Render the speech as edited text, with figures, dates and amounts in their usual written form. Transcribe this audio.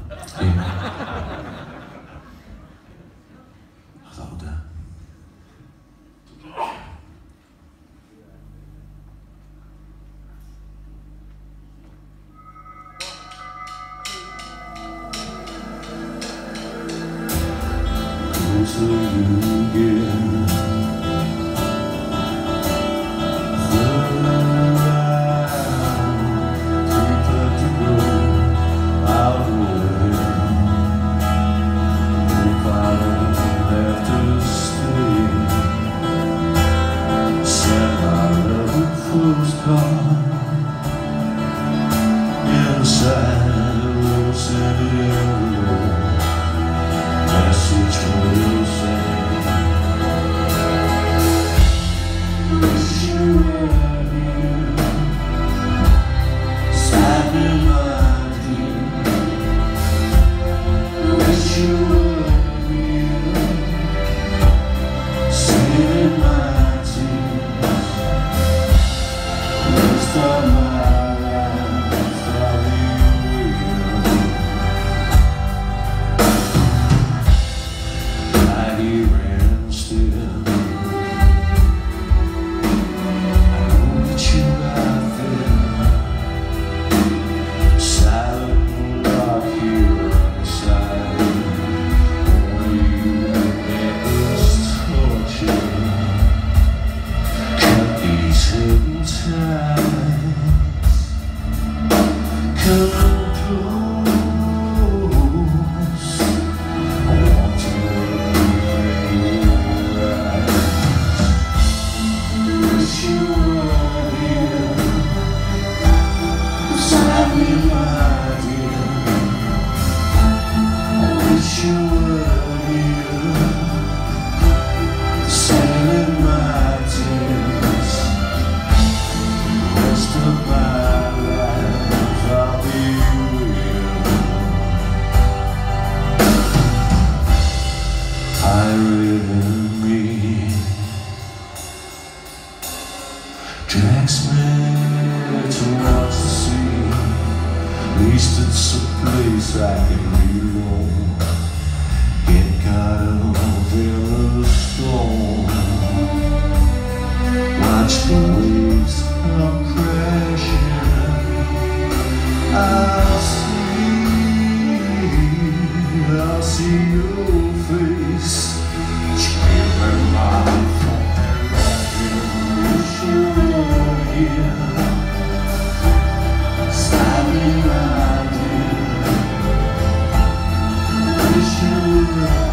That'll do. Closer you get, inside a little city message will say, wish you were here, beside me my dear. Wish you were here, saving my tears. Rest of my drags me towards the sea. At least it's a place I can belong. Get caught up in the storm. Watch the waves come crashing. I'll see your face. Shiver my Wish you were